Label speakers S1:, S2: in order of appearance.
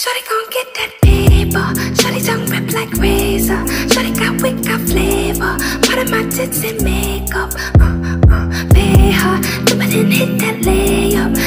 S1: Shawty gon' get that paper. Shawty tongue rip like razor. Shawty got wick, got flavor. Part of my tits and makeup. Pay her, dip it and hit that layup.